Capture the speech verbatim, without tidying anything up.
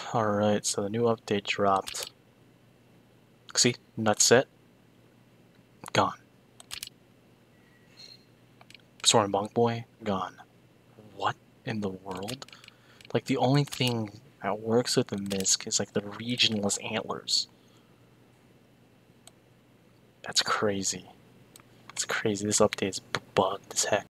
Alright, so the new update dropped. See? Nutset. Gone. Unusual Bonk Boy. Gone. What in the world? Like, the only thing that works with the misc is like the regionless antlers. That's crazy. That's crazy. This update is bugged as heck.